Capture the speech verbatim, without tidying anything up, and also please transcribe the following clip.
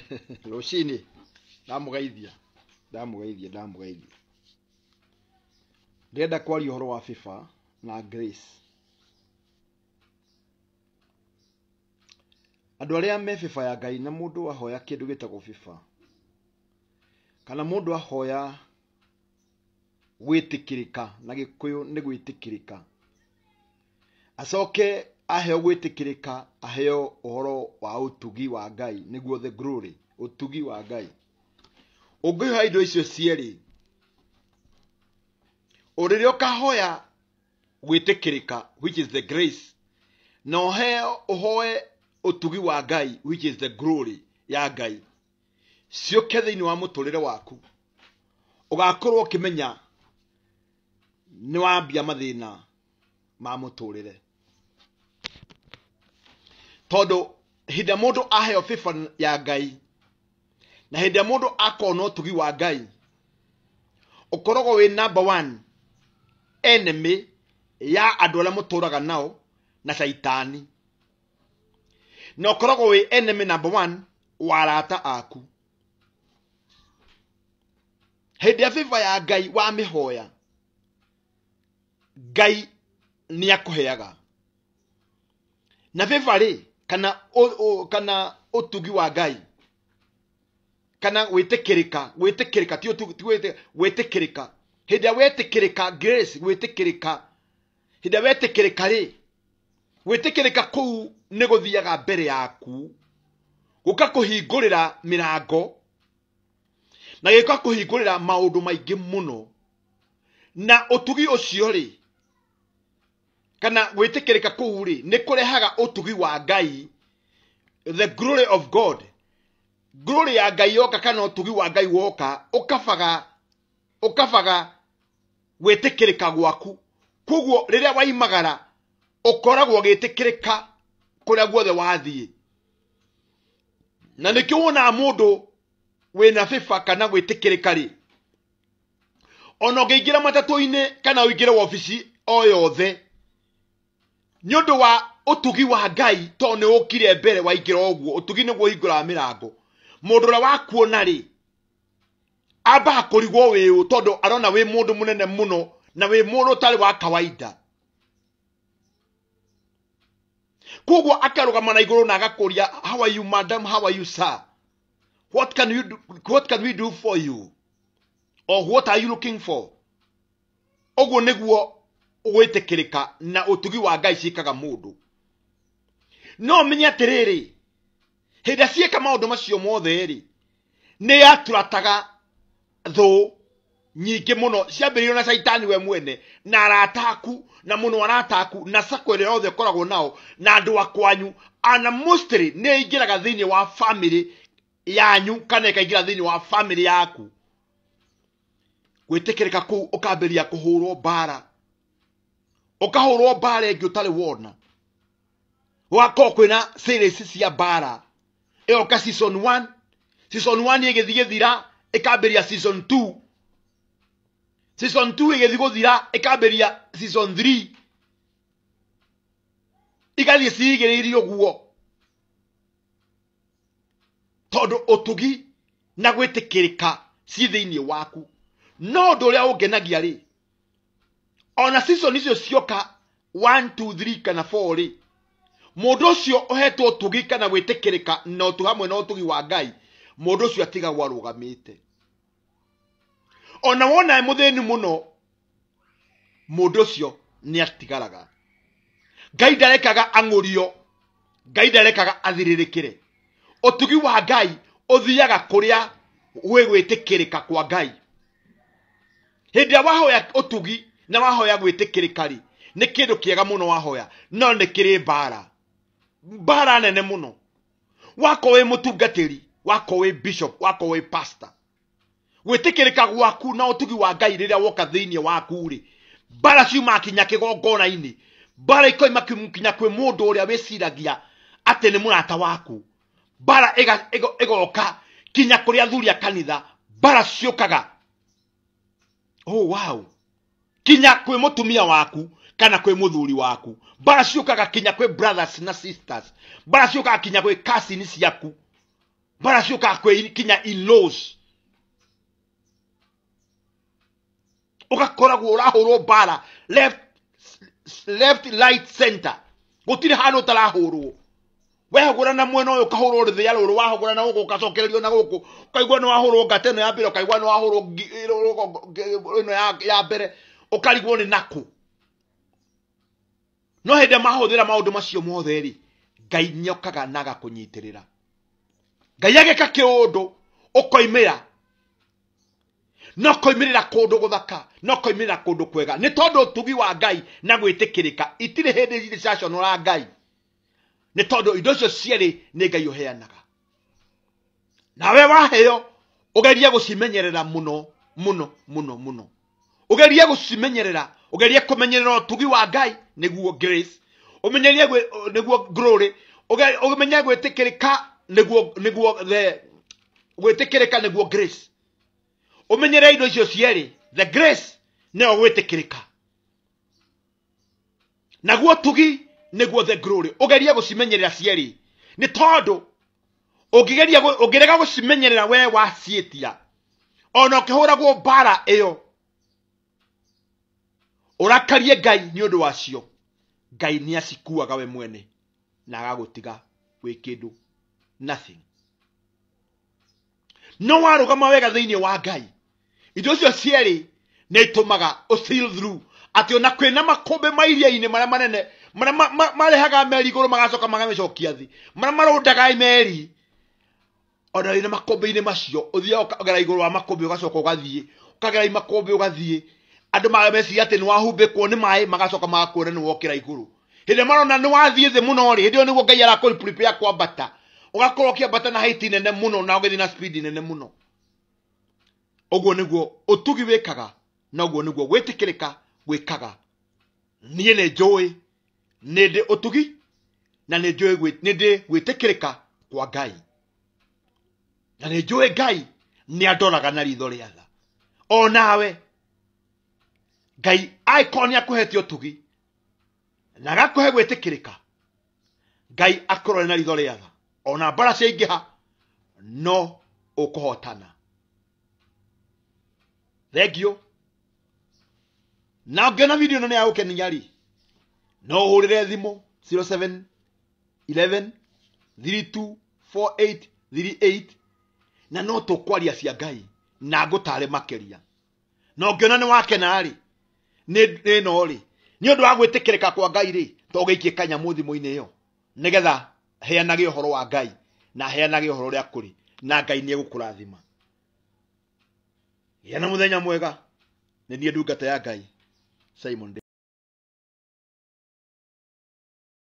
Roshini ndamugeithia ndamugeithia ndamugeithia ndenda kwaria horo wa FIFA na Grace. Andu aria me FIFA ya Ngai na mundu ahoya kindu gitagwo FIFA kana mundu ahoya gwitikirika na gikuyu ni gwitikirika acoke aheo gwitikirika aheo uhoro wa utugi wa Ngai niguo the glory utugi wa Ngai ungihoya indo icio cieri uririo kahoya gwitikirika which is the grace na uheo uhoe utugi wa Ngai which is the glory ya Ngai cio kethe-ini wa muturire waku ugakorwo kimenya ni wambia mathina ma muturire todo hida mundu aheo FIFA ya Ngai na hida mundu akona utugi wa Ngai ukorogo we number one enemy ya andu aria muturaga nao na shaitani na ukorogo we enemy number one warata aku hidi ya FIFA ya Ngai wa mihoya Ngai ni akuheaga na FIFA ri kana o, o, kana utugi wa Ngai kana witikirika witikirika ti utugi witikirika hida witikirika grace witikirika hida witikirika ri witikirika ku ni guthiaga mbere yaku gukakuhingurira mirango na gikakuhingurira maundu maingi muno na utugi ucio ri kana witikirika ku ri ni kurehaga utugi wa Ngai the glory of God glory ya Ngai yoka kana utugi wa Ngai woka ukafaga ukafaga witikirika gwaku kuguo riria waimagara ukoragwo gitikirika kuria guothe wathie na nikio wona mundu wina FIFA kana gwitikirika ri ono ngiingira matatu-ini kana uingire ofici o yothe nyondo wa utugi wa Ngai to ne ukire mbere waingira oguo utugi niguo hingura mirango mundu ra wakuona ri aba kurigwo wiu todo arona wi mundu munene muno na wi mundu tari wa kawaida kuguo akarugama na iguru na agakuria how are you madam how are you sir what can you do, what can we do for you or what are you looking for oguo niguo gwitikirika na utugi wa Ngai cikaga mundu no menya tiriri hida cieka maundu macio mothe ri ni yaturataga tho nyingi muno ciambirio na shaitani we mwene na arataku na muno arataku na sakwere yothe koragwo nao na andu akwanyu ana mostly ni ingiraga thini wa family yanyu kana ikaingira thini wa family yaku gwitikirika ku ukambiria kuhurwo bara ukahurwo bara ingi utari wona wako kwina series cia bara iyo ka season one season one igithige thira ikambiria season two season two igithigo thira ikambiria season three igathie cigiririo guo todo utugi na gwitikirika ci thiini waku no ndu uria ungenagia ri ona season icio cioka one two three kana four ri mundu ucio uhetwo utugi kana gwitikirika no tu hamwe no utugi wa Ngai mundu ucio atigagwo arugamite ona wona mutheni muno mundu ucio ni atigaraga Ngai ndarekaga angurio Ngai ndarekaga athiririkire utugi wa Ngai uthiaga kuria we gwitikirika kwa Ngai hindi wahoya utugi na wahoya gwitikirika ri ni kindu kiega muno wahoya no ni kiri bara bara nene muno wako we mutungatiri wako we bishop wako we pastor gwitikirika gwaku na utugi wa Ngai riria woka thiini waku ri bara ciuma kinya kigongona-ini bara ikoima kinya kwi mundu uria wiciragia ati ni murata waku bara ega egoka kinya kuria thuria kanitha bara ciukaga oh wow kinya kwi mutumia waku kana kwi muthuri waku bara ciukaga kinya kwi brothers na sisters bara ciukaga kinya kwi cousins ciaku bara cioka kwe kinya in-laws ugakoragwo urahurwo bara left left right center gutire hano tarahurwo wehagura na mwena uyu kahurwo ri thia ruru wahagura na guku ukacokererio na guku ukaigwa no wahurwo gateno ya mbere ukaigwa no wahurwo ino ya ya mbere ukarigwo ni naku no hende mahuthira maundu macio mothe ri Ngai nyokaga naga kunyitirira Ngai ageka kiundu ukoimira no koimirira kundu guthaka no koimirira kundu kwega ni tondu tugi wa Ngai na gwitikirika itire hindi iri caconora Ngai ni tondu indo cio cieri ni Ngai uheanaga nawe waheo ugerie gucimenyerera muno muno muno muno ugerie gucimenyerera ugerie kumenyerera tugi wa Ngai niguo grace umenyerie niguo glory ugemenye gwitikirika niguo niguo the gwitikirika niguo grace umenyere indo icio cieri the grace no gwitikirika naguo tugi niguo the glory ugerie gucimenyerera cieri ni tondu ugigeria ugirega gucimenyerera we wacietia ona ukihuragwo bara iyo urakarie Ngai ni undu wacio Ngai ni acikuaga we mwene na agagutiga wi kindu nothing no warugama wega thiini wa Ngai indo cio cieri ne itumaga usail through ati ona kwina makombe mairia-ini maria manene maria marehaga meri iguru magacoka magamicokia thi maria marundaga meri ona ina makombe-ini macio uthia ukagera iguru wa makombe ugacoka ugathie ukagera makombe ugathie andu magameci ati ni wahumbikwo ni mai magacoka magakuona ni wokira iguru hinde marona ni wathie thi muno ri hinde niguo Ngai arakuri prepare kwambata ugakorwo kiambata na height nene muno na ugithi na speed nene muno oguo niguo utugi wikaga na oguo niguo gwitikirika gwikaga nie ne njui nindi utugi na ni njui nindi gwitikirika kwa Ngai na ni njui Ngai ni adoraga na ritho ria tha o nawe Ngai aikoni akuhete utugi na gakuhe gwitikirika Ngai akorore na ritho ria tha ona bara ciingiha no ukuhotana thegio na ngena video no ne agukenia ri no hurire thimu zero seven eleven three two four eight three eight na no tukwaria cia Ngai na ngutare makeria no ngena ni wakena ri ni no ri ni undu wa gwitikirika kwa Ngai ri to giikie kanya muthimu-ini yo nigetha heanage uhoro wa Ngai na heanage uhoro ria kuri na Ngai ni egukurathima yana muthenya mwega ni nie ndungata ya Ngai Simon.